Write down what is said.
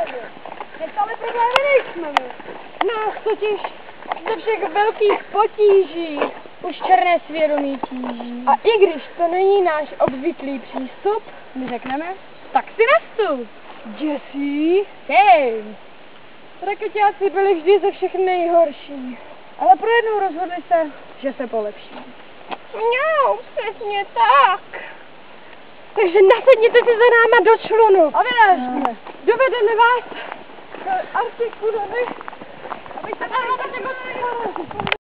pohodě. Ale problémy nejsme my. Nás totiž ze všech velkých potíží už černé svědomí tíží. A i když to není náš obvyklý přístup, my řekneme, tak si nastup. Jesse, hej. Rakeťáci byli vždy ze všech nejhorší, ale pro jednou rozhodli se, že se polepší. No, přesně tak. Takže nasedněte si za náma do člunu. A vyrážíme. Dovedeme vás k Arktiku, abyste tam